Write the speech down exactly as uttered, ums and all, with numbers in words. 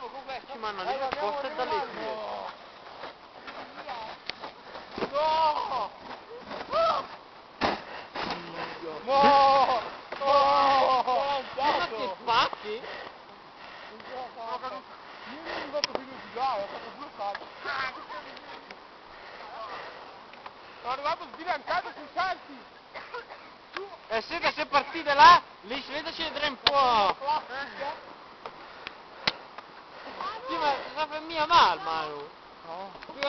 andiamo con questo. Ci mandano di nascosto e da lì. No! No! No! Ma che spacchi? Io non mi fatto più girare, ho fatto due salti. Sono arrivato sbilanciato sui salti. E se che se partite là, lì si vede ci vedrà un po'. Sì, ma sa per mia mal, Mario. No.